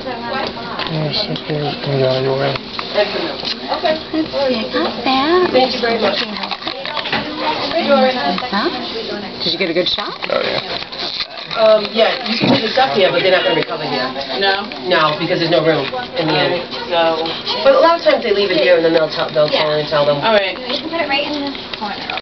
Yes, you can enjoy your way. Okay. Let's see, I got that. Thank you very much. Huh? Did you get a good shot? Oh, yeah. Yeah, you can do the stuff here, but they're not going to recover here. No? No, because there's no room in the end. So, But a lot of times they leave it here and then they'll call and tell them. alright. You can put it right in this corner.